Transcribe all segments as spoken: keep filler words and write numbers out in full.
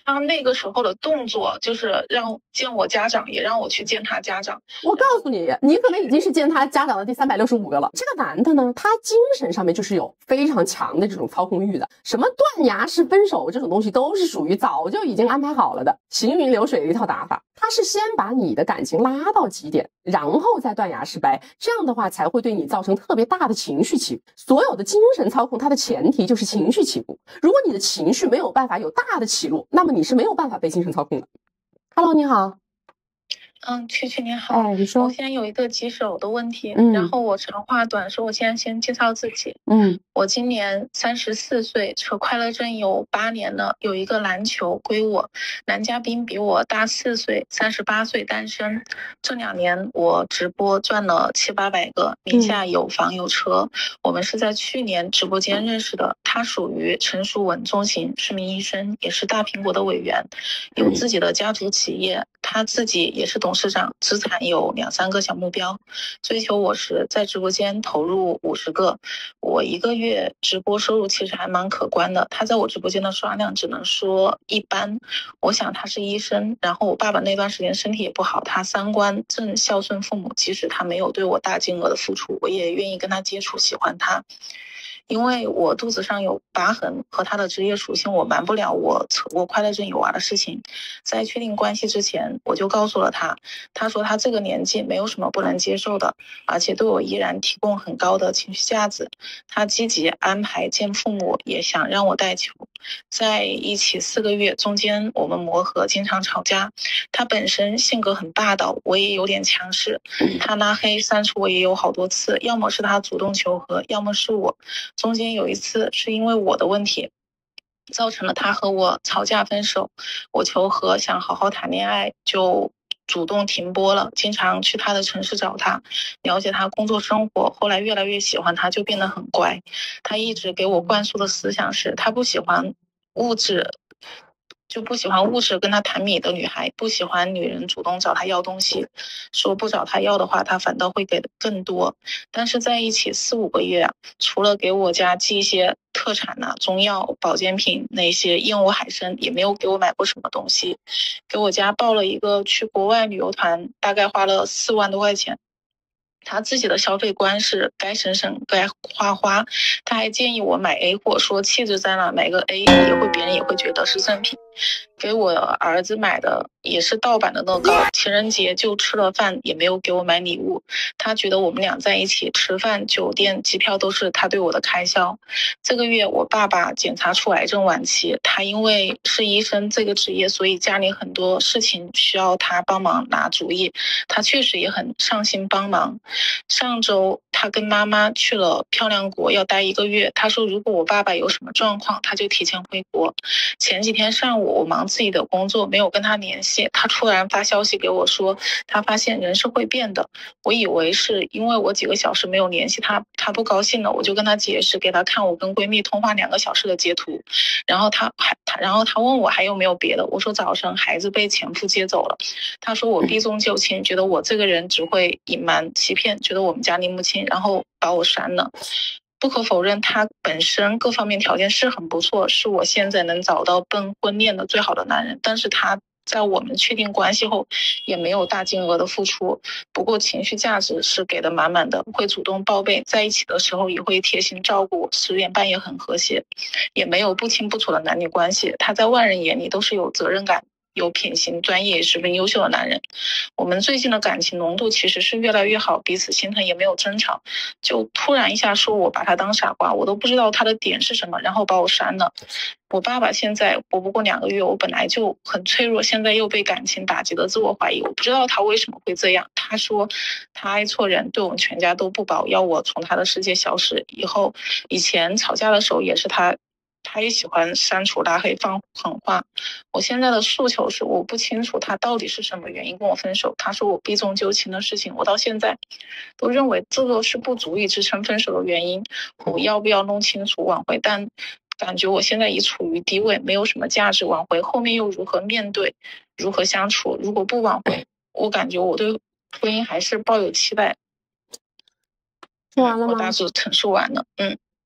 他那个时候的动作就是让见我家长，也让我去见他家长。 我告诉你，你可能已经是见他家长的第三百六十五个了。这个男的呢，他精神上面就是有非常强的这种操控欲的，什么断崖式分手这种东西都是属于早就已经安排好了的，行云流水的一套打法。他是先把你的感情拉到极点，然后再断崖式掰，这样的话才会对你造成特别大的情绪起伏。所有的精神操控，它的前提就是情绪起伏。如果你的情绪没有办法有大的起落，那么你是没有办法被精神操控的。Hello， 你好。 嗯，曲曲你好， 哎，你说。 我现在有一个棘手的问题， 嗯， 然后我长话短说，我现在先介绍自己。 嗯， 我今年三十四岁，扯快乐证有八年了，有一个篮球归我，男嘉宾比我大四岁，三十八岁单身。这两年我直播赚了七八百个，名下有房有车。嗯、我们是在去年直播间认识的，他属于成熟稳重型，是名医生，也是大苹果的委员，有自己的家族企业，他自己也是董事长，资产有两三个小目标。追求我时在直播间投入五十个，我一个月直播收入其实还蛮可观的。他在我直播间的刷量只能说一般，我想他是医生，然后我爸爸那段时间身体也不好，他三观正孝顺父母，即使他没有对我大金额的付出，我也愿意跟他接触，喜欢他。因为我肚子上有疤痕和他的职业属性，我瞒不了我扯过快乐证有娃的事情。在确定关系之前，我就告诉了他，他说他这个年纪没有什么不能接受的，而且对我依然提供很高的情绪价值。他积极安排见父母，也想让我带球。在一起四个月，中间我们磨合，经常吵架。他本身性格很霸道，我也有点强势。他拉黑删除我也有好多次，要么是他主动求和，要么是我。中间有一次是因为我的问题造成了他和我吵架分手，我求和想好好谈恋爱就主动停播了，经常去他的城市找他，了解他工作生活，后来越来越喜欢他，就变得很乖。他一直给我灌输的思想是他不喜欢物质就不喜欢物质跟他谈米的女孩，不喜欢女人主动找他要东西，说不找他要的话他反倒会给的更多。但是在一起四五个月啊，除了给我家寄一些特产呐、啊、中药保健品，那些燕窝海参，也没有给我买过什么东西。给我家报了一个去国外旅游团，大概花了四万多块钱。他自己的消费观是该省省该花花，他还建议我买 A 货，说气质在哪买个 A 也会别人也会觉得是正品。给我儿子买的也是盗版的乐高，情人节就吃了饭，也没有给我买礼物。他觉得我们俩在一起吃饭、酒店、机票都是他对我的开销。这个月我爸爸检查出癌症晚期，他因为是医生这个职业，所以家里很多事情需要他帮忙拿主意，他确实也很上心帮忙。上周他跟妈妈去了漂亮国，要待一个月。他说如果我爸爸有什么状况，他就提前回国。前几天上午我忙自己的工作，没有跟他联系，他突然发消息给我说他发现人是会变的。我以为是因为我几个小时没有联系他，他不高兴了，我就跟他解释，给他看我跟闺蜜通话两个小时的截图。然后他还他然后他问我还有没有别的，我说早上孩子被前夫接走了。他说我避重就轻，觉得我这个人只会隐瞒欺骗，觉得我们家离不清，然后把我删了。不可否认，他本身各方面条件是很不错，是我现在能找到奔婚恋的最好的男人。但是他在我们确定关系后，也没有大金额的付出，不过情绪价值是给的满满的，会主动报备，在一起的时候也会贴心照顾我，十点半也很和谐，也没有不清不楚的男女关系。他在外人眼里都是有责任感、有品行、专业、十分优秀的男人。我们最近的感情浓度其实是越来越好，彼此心疼，也没有争吵。就突然一下说我把他当傻瓜，我都不知道他的点是什么，然后把我删了。我爸爸现在活不过两个月，我本来就很脆弱，现在又被感情打击的自我怀疑，我不知道他为什么会这样。他说他爱错人，对我们全家都不保，要我从他的世界消失。以后以前吵架的时候也是他他也喜欢删除拉黑放狠话。我现在的诉求是我不清楚他到底是什么原因跟我分手，他说我避重就轻的事情，我到现在都认为这个是不足以支撑分手的原因。我要不要弄清楚挽回，但感觉我现在已处于低位，没有什么价值挽回，后面又如何面对如何相处，如果不挽回，我感觉我对婚姻还是抱有期待。 说完了吗？ 我大致陈述完了。嗯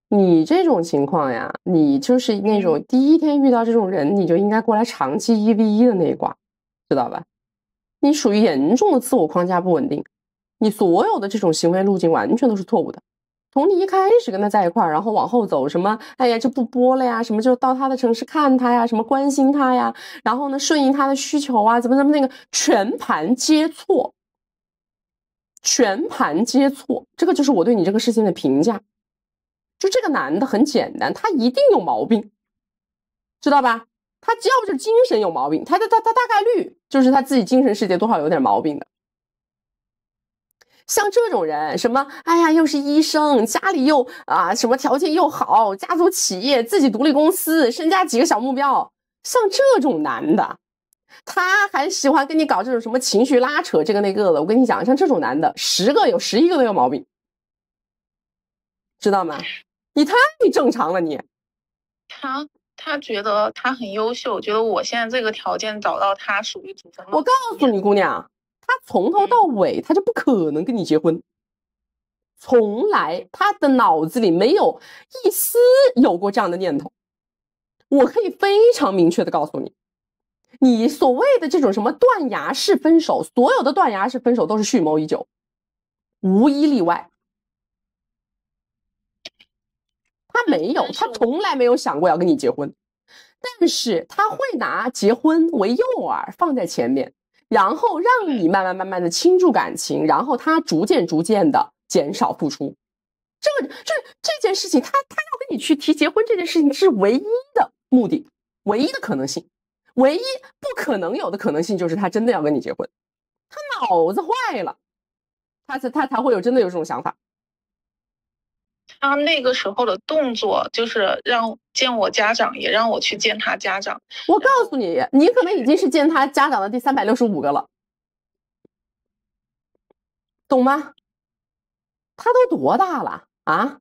你这种情况呀，你就是那种第一天遇到这种人，你就应该过来长期一 v 一的那一挂，知道吧？你属于严重的自我框架不稳定，你所有的这种行为路径完全都是错误的。从你一开始跟他在一块儿，然后往后走，什么哎呀就不播了呀，什么就到他的城市看他呀，什么关心他呀，然后呢顺应他的需求啊，怎么怎么那个全盘皆错，全盘皆错，这个就是我对你这个事情的评价。就这个男的很简单，他一定有毛病，知道吧？他要不就是精神有毛病，他他他他大概率就是他自己精神世界多少有点毛病的。像这种人，什么哎呀，又是医生，家里又啊什么条件又好，家族企业，自己独立公司，身家几个小目标，像这种男的，他还喜欢跟你搞这种什么情绪拉扯，这个那个的。我跟你讲，像这种男的，十个有十一个都有毛病，知道吗？你太正常了你， 他他觉得他很优秀，觉得我现在这个条件找到他属于祖宗。 我告诉你姑娘，他从头到尾他就不可能跟你结婚，从来他的脑子里没有一丝有过这样的念头。我可以非常明确的告诉你，你所谓的这种什么断崖式分手，所有的断崖式分手都是蓄谋已久，无一例外。他没有，他从来没有想过要跟你结婚，但是他会拿结婚为诱饵放在前面，然后让你慢慢慢慢的倾注感情，然后他逐渐逐渐的减少付出。这个这这件事情，他他要跟你去提结婚这件事情是唯一的目的，唯一的可能性，唯一不可能有的可能性就是他真的要跟你结婚，他脑子坏了，他才他才会有真的有这种想法。 他那个时候的动作就是让见我家长，也让我去见他家长。 我告诉你，你可能已经是见他家长的第三百六十五个了，懂吗？他都多大了啊？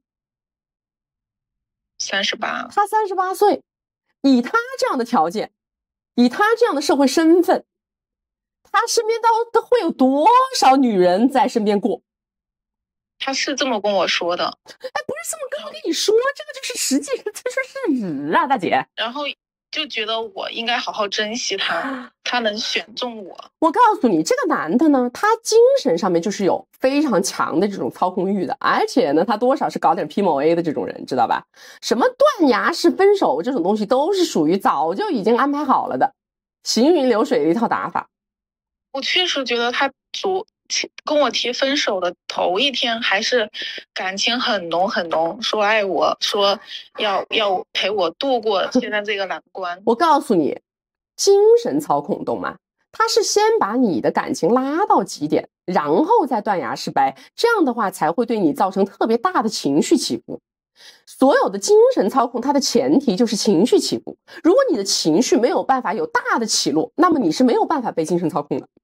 三十八。 他三十八岁，以他这样的条件，以他这样的社会身份，他身边都都会有多少女人在身边过？ 他是这么跟我说的。 哎，不是这么跟我跟你说，这个就是实际，这是事实啊，大姐。 然后就觉得我应该好好珍惜他，他能选中我。 我告诉你，这个男的呢，他精神上面就是有非常强的这种操控欲的，而且呢，他多少是搞点 P M A 的这种人，知道吧？什么断崖式分手这种东西，都是属于早就已经安排好了的，行云流水的一套打法。 我确实觉得他主跟我提分手的头一天还是感情很浓很浓，说爱我，说要要陪我度过现在这个难关。 我告诉你，精神操控，懂吗？他是先把你的感情拉到极点，然后再断崖式掰，这样的话才会对你造成特别大的情绪起伏。所有的精神操控，它的前提就是情绪起伏。如果你的情绪没有办法有大的起落，那么你是没有办法被精神操控的。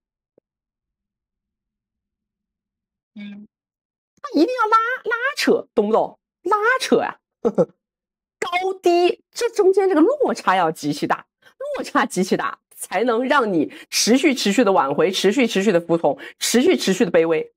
嗯， 他一定要拉拉扯，懂不懂？拉扯呀、啊，高低这中间这个落差要极其大，落差极其大，才能让你持续持续的挽回，持续持续的服从，持续持续的卑微。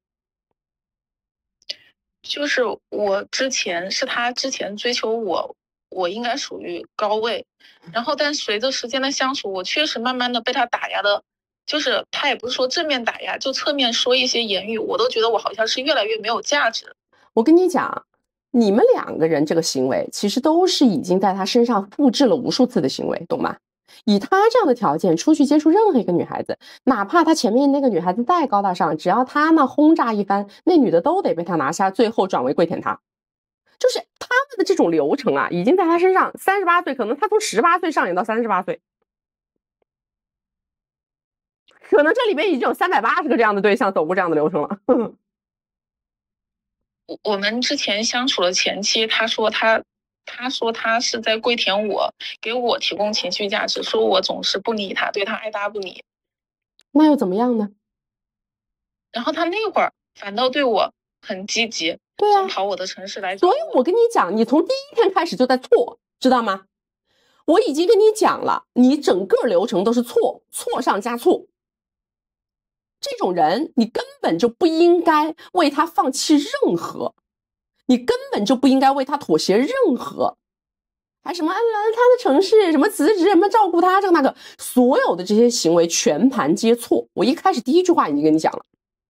就是我之前是他之前追求我，我应该属于高位，然后但随着时间的相处，我确实慢慢的被他打压的。就是他也不是说正面打压，就侧面说一些言语，我都觉得我好像是越来越没有价值。 我跟你讲，你们两个人这个行为其实都是已经在他身上复制了无数次的行为，懂吗？以他这样的条件出去接触任何一个女孩子，哪怕他前面那个女孩子再高大上，只要他呢轰炸一番，那女的都得被他拿下，最后转为跪舔他。就是他们的这种流程啊，已经在他身上三十八岁，可能他从十八岁上演到三十八岁。可能这里边已经有三百八十个这样的对象走过这样的流程了。 我们之前相处的前期，他说他他说他是在跪舔我，给我提供情绪价值，说我总是不理他，对他爱答不理。 那又怎么样呢？ 然后他那会儿反倒对我很积极， 对啊， 跑我的城市来。 所以我跟你讲，你从第一天开始就在错，知道吗？我已经跟你讲了，你整个流程都是错，错上加错。这种人，你根本就不应该为他放弃任何， 你根本就不应该为他妥协任何。还什么来他的城市，什么辞职，什么照顾他，这个那个，所有的这些行为全盘皆错。我一开始第一句话已经跟你讲了。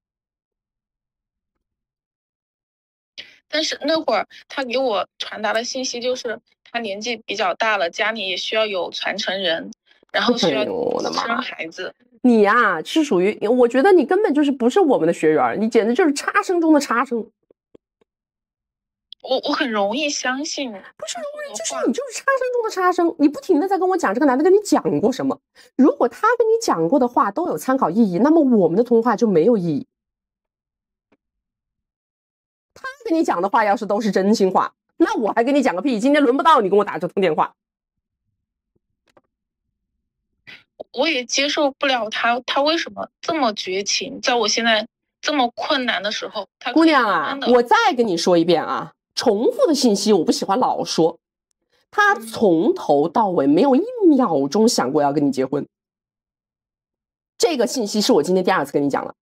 但是那会儿他给我传达的信息就是他年纪比较大了，家里也需要有传承人，然后需要生孩子。 你呀、啊、是属于，我觉得你根本就是不是我们的学员，你简直就是差生中的差生。 我我很容易相信， 不是容易，就是你就是差生中的差生。你不停的在跟我讲这个男的跟你讲过什么，如果他跟你讲过的话都有参考意义，那么我们的通话就没有意义。他跟你讲的话要是都是真心话，那我还跟你讲个屁，今天轮不到你跟我打这通电话。 我也接受不了他，他为什么这么绝情，在我现在这么困难的时候。他姑娘啊，我再跟你说一遍啊，重复的信息我不喜欢老说。他从头到尾没有一秒钟想过要跟你结婚，这个信息是我今天第二次跟你讲了。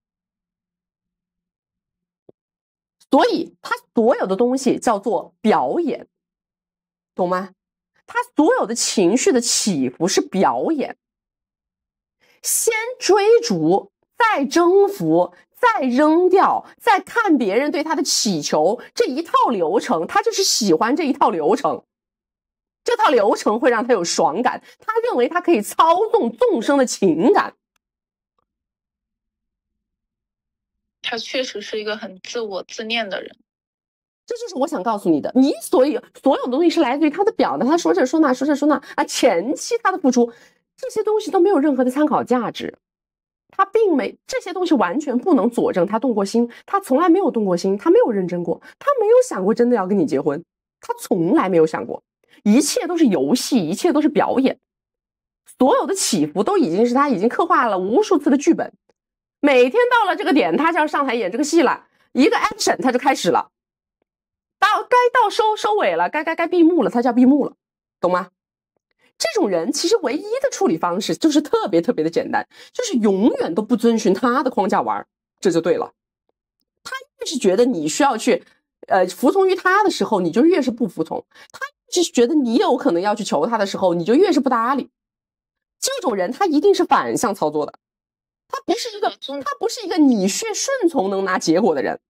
所以他所有的东西叫做表演，懂吗？他所有的情绪的起伏是表演，先追逐，再征服，再扔掉，再看别人对他的祈求，这一套流程，他就是喜欢这一套流程。这套流程会让他有爽感，他认为他可以操纵众生的情感。 他确实是一个很自我自恋的人。 这就是我想告诉你的，你所以所有的东西是来自于他的表达，他说这说那说这说那啊，前期他的付出，这些东西都没有任何的参考价值。他并没这些东西完全不能佐证他动过心，他从来没有动过心，他没有认真过，他没有想过真的要跟你结婚，他从来没有想过，一切都是游戏，一切都是表演，所有的起伏都已经是他已经刻画了无数次的剧本，每天到了这个点，他就要上台演这个戏了，一个 action 他就开始了，到该到收收尾了，该该该闭幕了，他就要闭幕了，懂吗？这种人其实唯一的处理方式就是特别特别的简单，就是永远都不遵循他的框架玩，这就对了。他越是觉得你需要去呃服从于他的时候，你就越是不服从，他越是觉得你有可能要去求他的时候，你就越是不搭理。这种人他一定是反向操作的，他不是一个他不是一个你去顺从能拿结果的人。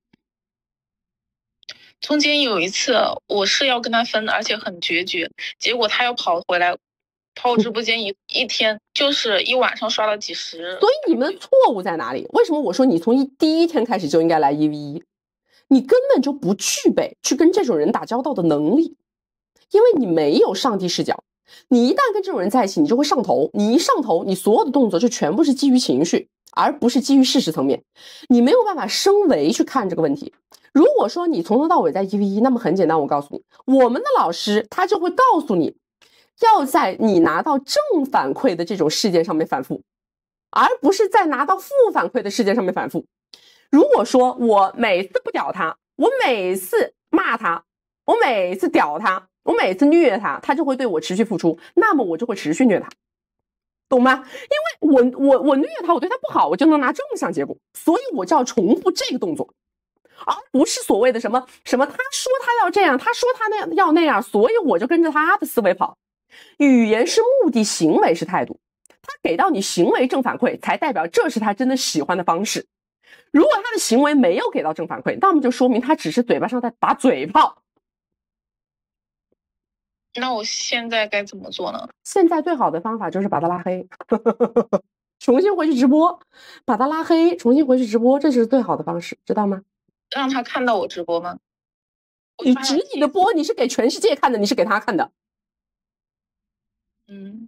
中间有一次我是要跟他分，而且很决绝，结果他又跑回来跑直播间一一天，就是一晚上刷了几十。 所以你们的错误在哪里？为什么我说你从一第一天开始就应该来一 v 一？你根本就不具备去跟这种人打交道的能力，因为你没有上帝视角。你一旦跟这种人在一起，你就会上头，你一上头，你所有的动作就全部是基于情绪，而不是基于事实层面，你没有办法升维去看这个问题。如果说你从头到尾在一 v 一，那么很简单，我告诉你，我们的老师他就会告诉你，要在你拿到正反馈的这种事件上面反复，而不是在拿到负反馈的事件上面反复。如果说我每次不屌他，我每次骂他，我每次屌他，我每次虐他，他就会对我持续付出，那么我就会持续虐他，懂吗？因为我我我虐他，我对他不好，我就能拿正向结果，所以我就要重复这个动作，而不是所谓的什么什么他说他要这样，他说他那样要那样，所以我就跟着他的思维跑。语言是目的，行为是态度，他给到你行为正反馈，才代表这是他真的喜欢的方式。如果他的行为没有给到正反馈，那么就说明他只是嘴巴上在打嘴炮。 那我现在该怎么做呢？ 现在最好的方法就是把他拉黑重新回去直播，把他拉黑，重新回去直播，这是最好的方式，知道吗？ 让他看到我直播吗？ 你直你的播，你是给全世界看的，你是给他看的。 嗯，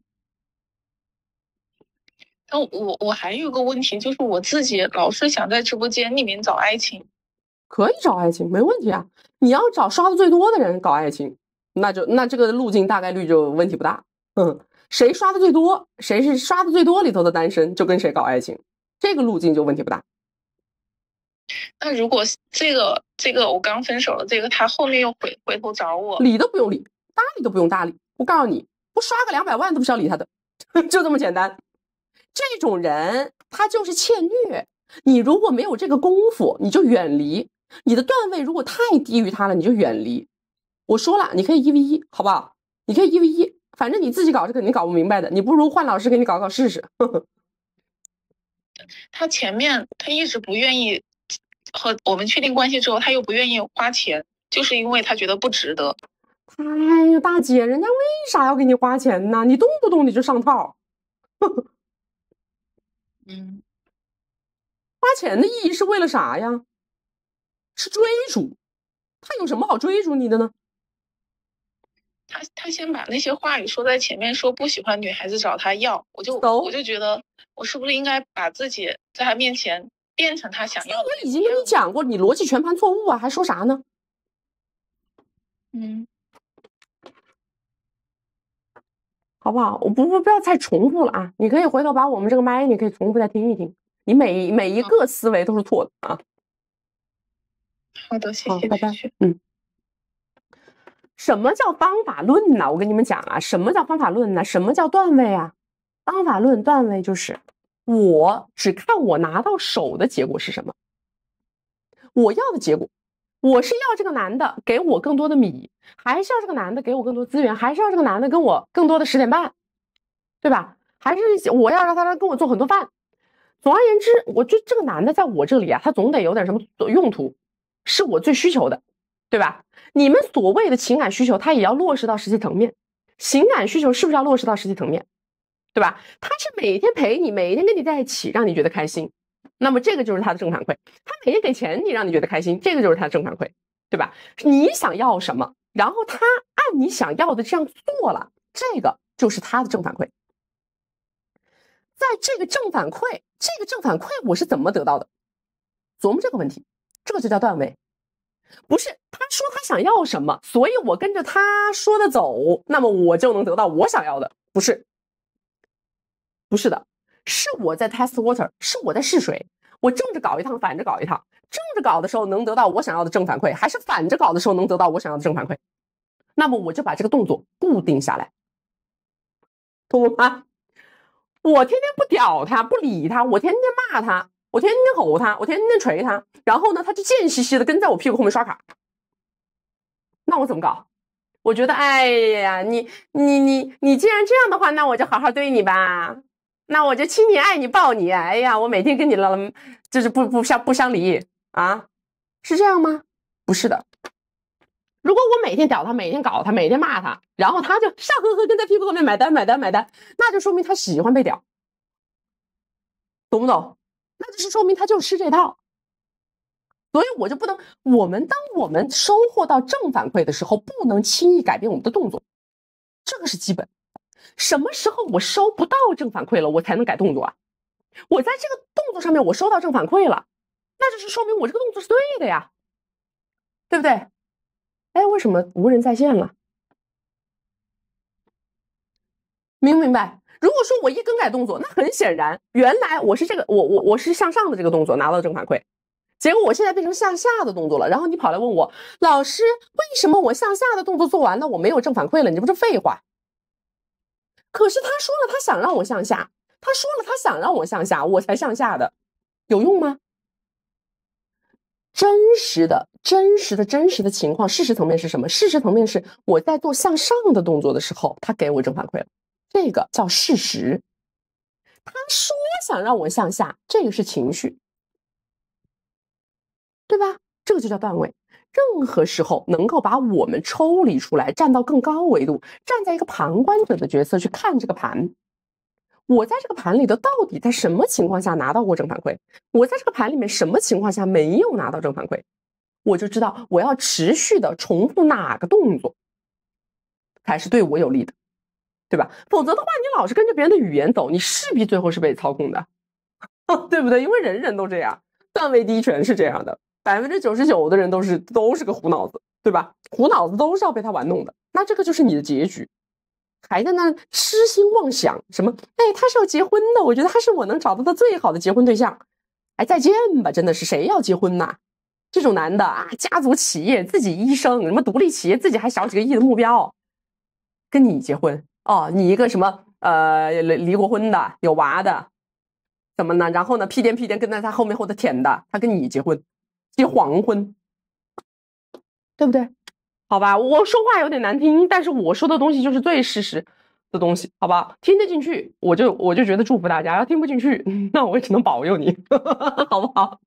但我我还有个问题，就是我自己老是想在直播间里面找爱情。 可以找爱情，没问题啊。你要找刷的最多的人搞爱情，那就那这个路径大概率就问题不大。嗯，谁刷的最多，谁是刷的最多里头的单身，就跟谁搞爱情，这个路径就问题不大。 那如果这个这个我刚分手了，这个他后面又回回头找我， 理都不用理，搭理都不用搭理。我告诉你，不刷个两百万都不需要理他的，就这么简单。这种人他就是欠虐，你如果没有这个功夫，你就远离， 你的段位如果太低于他了，你就远离。我说了，你可以一 v 一，好不好？你可以一 v 一，反正你自己搞这个你搞不明白的，你不如换老师给你搞搞试试。呵呵， 他前面他一直不愿意和我们确定关系之后，他又不愿意花钱，就是因为他觉得不值得。 哎呀，大姐，人家为啥要给你花钱呢？你动不动你就上套。呵呵， 嗯， 花钱的意义是为了啥呀？是追逐，他有什么好追逐你的呢？ 他他先把那些话语说在前面，说不喜欢女孩子找他要，我就 So？ 我就觉得我是不是应该把自己在他面前变成他想要的？ 我已经跟你讲过，你逻辑全盘错误啊，还说啥呢？ 嗯， 好不好？我不不不要再重复了啊！你可以回头把我们这个麦，你可以重复再听一听，你每每一个思维都是错的啊。 好的，谢好， 谢， 拜拜谢谢。 嗯。什么叫方法论呢？我跟你们讲啊，什么叫方法论呢？什么叫段位啊？方法论段位就是我只看我拿到手的结果是什么，我要的结果，我是要这个男的给我更多的米，还是要这个男的给我更多资源，还是要这个男的跟我更多的十点半，对吧？还是我要让他跟我做很多饭。总而言之，我觉得这个男的在我这里啊，他总得有点什么用途，是我最需求的，对吧？你们所谓的情感需求，他也要落实到实际层面。情感需求是不是要落实到实际层面，对吧？他是每天陪你，每天跟你在一起，让你觉得开心，那么这个就是他的正反馈。他每天给钱你，让你觉得开心，这个就是他的正反馈，对吧？你想要什么，然后他按你想要的这样做了，这个就是他的正反馈。在这个正反馈，这个正反馈我是怎么得到的？琢磨这个问题，这个就叫段位。不是他说他想要什么，所以我跟着他说的走，那么我就能得到我想要的，不是，不是的，是我在 test water， 是我在试水，我正着搞一趟，反着搞一趟，正着搞的时候能得到我想要的正反馈，还是反着搞的时候能得到我想要的正反馈，那么我就把这个动作固定下来，懂了吗？我天天不屌他，不理他，我天天骂他，我天天吼他，我天天捶他，然后呢，他就贱兮兮的跟在我屁股后面刷卡。那我怎么搞？我觉得，哎呀，你你你你既然这样的话，那我就好好对你吧，那我就亲你爱你抱你。哎呀，我每天跟你了，就是不不相不相离啊，是这样吗？不是的。如果我每天屌他，每天搞他，每天骂他，然后他就笑呵呵跟在屁股后面买单买单买单，那就说明他喜欢被屌，懂不懂？那就是说明他就吃这套。所以我就不能，我们当我们收获到正反馈的时候，不能轻易改变我们的动作，这个是基本。什么时候我收不到正反馈了，我才能改动作啊？我在这个动作上面我收到正反馈了，那就是说明我这个动作是对的呀，对不对？哎，为什么无人在线了？明不明白？如果说我一更改动作，那很显然，原来我是这个，我我我是向上的这个动作拿到正反馈，结果我现在变成向下的动作了。然后你跑来问我，老师，为什么我向下的动作做完了，我没有正反馈了？你这不是废话？可是他说了，他想让我向下，他说了，他想让我向下，我才向下的，有用吗？真实的、真实的、真实的情况，事实层面是什么？事实层面是我在做向上的动作的时候，他给我正反馈了，这个叫事实。他说想让我向下，这个是情绪，对吧？这个就叫段位。任何时候能够把我们抽离出来，站到更高维度，站在一个旁观者的角色去看这个盘。我在这个盘里头到底在什么情况下拿到过正反馈？我在这个盘里面什么情况下没有拿到正反馈？我就知道我要持续的重复哪个动作才是对我有利的，对吧？否则的话，你老是跟着别人的语言走，你势必最后是被操控的，对不对？因为人人都这样，段位低全是这样的，百分之九十九的人都是都是个虎脑子，对吧？虎脑子都是要被他玩弄的，那这个就是你的结局。还在那痴心妄想什么？哎，他是要结婚的，我觉得他是我能找到的最好的结婚对象。哎，再见吧，真的是谁要结婚呐？这种男的啊，家族企业，自己医生，什么独立企业，自己还小几个亿的目标，跟你结婚哦？你一个什么呃离过婚的，有娃的，怎么呢？然后呢，屁颠屁颠跟在他后面后头舔的，他跟你结婚，结黄婚， 对不对？好吧，我说话有点难听，但是我说的东西就是最事实的东西，好吧？听得进去，我就我就觉得祝福大家；要听不进去，那我也只能保佑你，好不好？